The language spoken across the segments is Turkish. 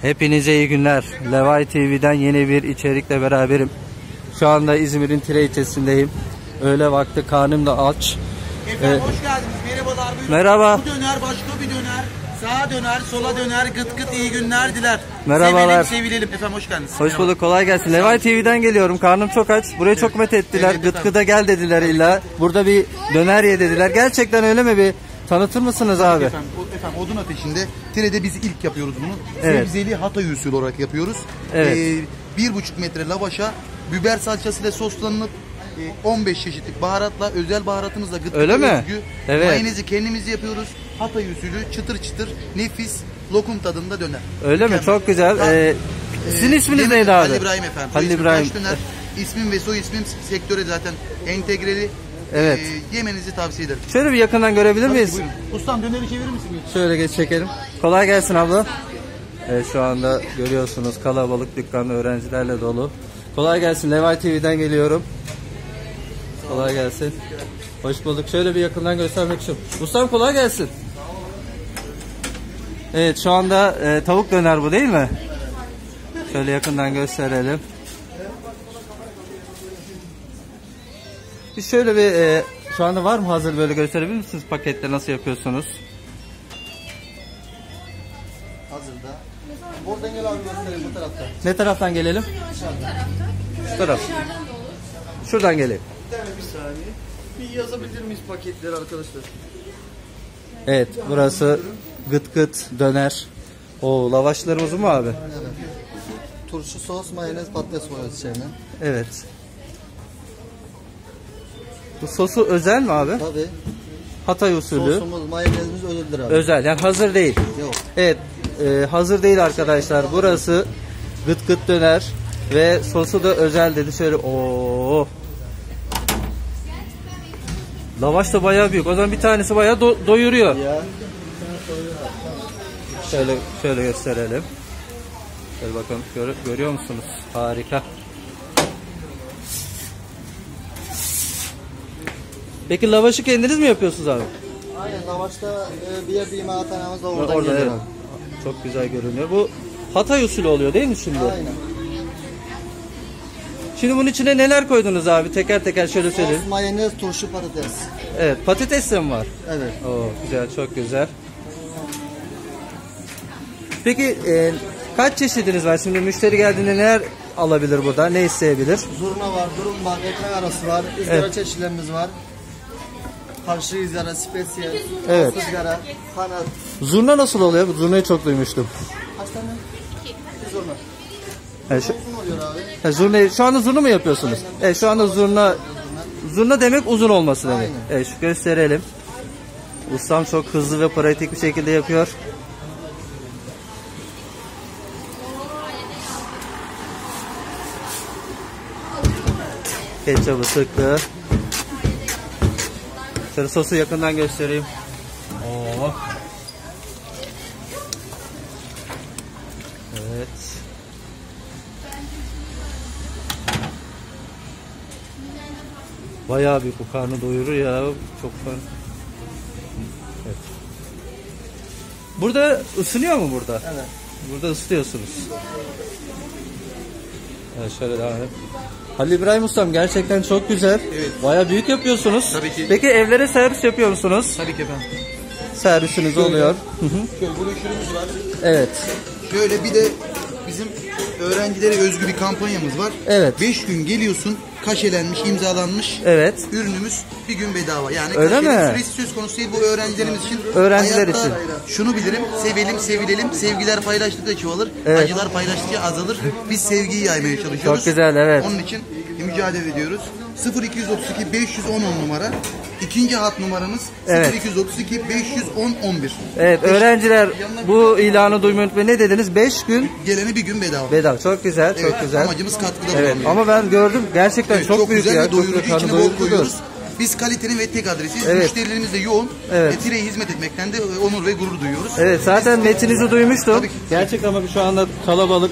Hepinize iyi günler. Levay TV'den yeni bir içerikle beraberim. Şu anda İzmir'in Tire ilçesindeyim. Öğle vakti, karnım da aç. Efendim hoş geldiniz. Merhabalar. Buyurun. Merhaba. Bu döner başka bir döner. Sağa döner, sola döner, gıt gıt iyi günler diler. Merhabalar. Sevilelim. Efendim hoş geldiniz. Hoş bulduk, kolay gelsin. Levay TV'den geliyorum. Karnım çok aç. Buraya çok met ettiler. Evet, gıt gıda gel dediler illa. Burada bir döner ye dediler. Gerçekten öyle mi? Bir tanıtır mısınız abi? Efendim odun ateşinde Tire'de biz ilk yapıyoruz bunu. Evet. Sebzeli Hatay usulü olarak yapıyoruz. Evet. 1,5 metre lavaşa biber salçasıyla soslanıp 15 çeşitlik baharatla, özel baharatımızla gıt Öyle mi? özgü. Evet. Mayonezi kendimiz yapıyoruz. Hatay usulü çıtır çıtır nefis lokum tadında döner. Öyle mi? Çok güzel. Sizin isminiz neydi abi? Halil İbrahim efendim. Halil İbrahim. Döner. İsmim ve soy ismim sektöre zaten entegreli. Evet. Yemenizi tavsiye ederim. Şöyle bir yakından görebilir miyiz? Buyurun. Ustam döneri çevirir misiniz? Şöyle geç çekelim. Kolay gelsin abla. Evet, şu anda görüyorsunuz kalabalık dükkan öğrencilerle dolu. Kolay gelsin. Levay TV'den geliyorum. Kolay gelsin. Hoş bulduk. Şöyle bir yakından göstermek istiyorum. Ustam kolay gelsin. Evet, şu anda tavuk döner bu değil mi? Şöyle yakından gösterelim. Biz şöyle bir şu anda var mı hazır, böyle gösterebilir misiniz pakette nasıl yapıyorsunuz? Hazırda. Oradan gel abi gösterelim bu tarafta. Ne taraftan gelelim? Şu taraf. Şuradan geleyim. Bir saniye. Bir yazabilir miyiz paketleri arkadaşlar? Evet, burası gıt gıt döner. O lavaşları uzun mu abi? Evet. Turşu, sos, mayonez, patates koyuyoruz içine. Evet. Bu sosu özel mi abi? Tabii. Hatay usulü. Sosumuz, mayonezimiz özeldir abi. Özel, yani hazır değil. Yok. Evet, hazır değil arkadaşlar. Burası gıt gıt döner ve sosu da özel dedi. Şöyle ooo. Lavaş da bayağı büyük. O zaman bir tanesi bayağı doyuruyor. Ya. Şöyle gösterelim. Şöyle bakın, görüyor musunuz? Harika. Peki lavaşı kendiniz mi yapıyorsunuz abi? Aynen, lavaşta bir imalathanemiz da oradan Orada, geliyor evet. abi. Çok güzel görünüyor. Bu Hatay usulü oluyor değil mi şimdi? Aynen. Şimdi bunun içine neler koydunuz abi? Teker teker şöyle söyleyeyim. Sos, mayonez, turşu, patates. Evet, patates de mi var? Evet. Oo, güzel, çok güzel. Peki kaç çeşidiniz var? Şimdi müşteri geldiğinde neler alabilir burada? Ne isteyebilir? Zurna var, durum var, ekmek arası var, ızgara çeşitlerimiz var. Karşı ızgara, spesiyel, Evet. ızgara, kanat. Zurna nasıl oluyor? Bu zurnayı çok duymuştum. Kaç tane? Bir zurna. Yani Uzun oluyor abi. zurnayı, şu anda zurna mı yapıyorsunuz? Evet, şu anda zurna demek uzun olması demek. Aynen. Evet, şu gösterelim. Ustam çok hızlı ve pratik bir şekilde yapıyor. Ketçabı sıktı. Şöyle sosu yakından göstereyim. Oo. Evet. Bayağı büyük, bu karnı doyurur ya. Çok fazla. Evet. Burada ısınıyor mu burada? Evet. Burada ısıtıyorsunuz. Evet, şöyle devam edelim. Halil İbrahim Ustam, gerçekten çok güzel. Evet. Bayağı büyük yapıyorsunuz. Tabii ki. Peki evlere servis yapıyor musunuz? Tabii ki efendim. Servisiniz oluyor. Hı hı. Şöyle broşürümüz var. Evet. Şöyle bir de bizim öğrencilere özgü bir kampanyamız var. Evet. 5 gün geliyorsun, kaşelenmiş, imzalanmış. Evet. Ürünümüz bir gün bedava. Yani Öyle kaşenin mi? süresi söz konusu değil, bu öğrencilerimiz için. Öğrenciler Hayatta için. Şunu bilirim, sevelim, sevilelim. Sevgiler paylaştıkça çoğalır, Evet. acılar paylaştıkça azalır. Biz sevgiyi yaymaya çalışıyoruz. Çok güzel, evet. Onun için mücadele ediyoruz. 0232 510 numara. İkinci hat numaramız Evet. 0232 510 11. Evet, öğrenciler bu ilanı duymayı unutmayın. Ne dediniz? 5 gün Gelene bir gün bedava. bedava. Çok güzel, Evet, çok güzel. amacımız katkıda Evet, bulunmak. ama ben gördüm, gerçekten Evet, çok büyük güzel ya. ve Çok doyurucu, büyük, karnı içine bol doyurucudur. koyuyoruz. Biz kalitenin ve tek adresiyiz. Evet. Müşterilerimiz de yoğun. Evet. Tire'ye hizmet etmekten de onur ve gurur duyuyoruz. Evet, zaten metinizi duymuştum. Tabii ki. Gerçekten ama şu anda kalabalık.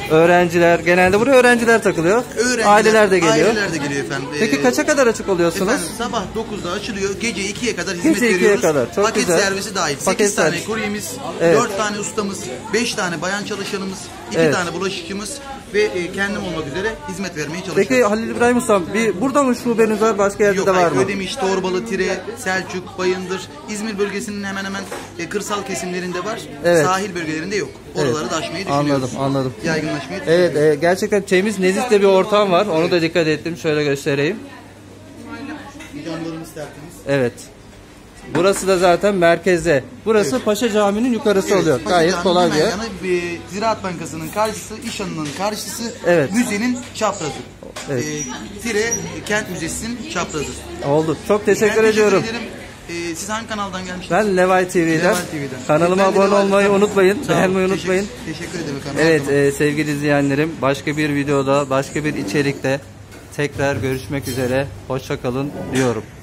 öğrenciler, genelde buraya öğrenciler takılıyor. Aileler de geliyor. Aileler de geliyor efendim. Peki kaça kadar açık oluyorsunuz? Efendim sabah 9'da açılıyor, gece 2'ye kadar hizmet Gece 2'ye veriyoruz. kadar, çok Paket güzel. servisi dahil. Paket 8 tane servis. kuryemiz, Evet. 4 tane ustamız, 5 tane bayan çalışanımız, 2 Evet. tane bulaşıkçımız ve kendim olmak üzere hizmet vermeye çalışıyoruz. Peki Halil İbrahim Usta, burada mı şubeniz var, başka yerde Yok, de var hayır, mı? Ödemiş, Torbalı, Tire, Selçuk, Bayındır, İzmir bölgesinin hemen hemen kırsal kesimlerinde var. Evet. Sahil bölgelerinde yok. Oraları da aşmayı düşünüyoruz. Anladım. Yaygınlaşmayı düşünüyoruz. Evet, gerçekten temiz, nezih de bir ortam var. Onu da dikkat ettim. Şöyle göstereyim. Camlarımız tertemiz. Evet. Burası da zaten merkezde. Burası Paşa Camii'nin yukarısı oluyor. Paşa Gayet Camii'nin kolay bir hemen yer. yanı, Ziraat Bankası'nın karşısı, İşhan'ın karşısı, Evet. müzenin çaprazı. Evet. Tire Kent Müzesi'nin çaprazı. Oldu. Çok teşekkür Ben ediyorum. ederim. Siz hangi kanaldan gelmiştiniz? Ben Levay TV'den. Levay TV'den. Kanalıma Ben de abone Levay olmayı TV'den. unutmayın. Sağ olun, Beğenmeyi unutmayın. Teşekkür ederim efendim. Evet sevgili izleyenlerim, başka bir videoda, başka bir içerikte tekrar görüşmek üzere. Hoşça kalın diyorum.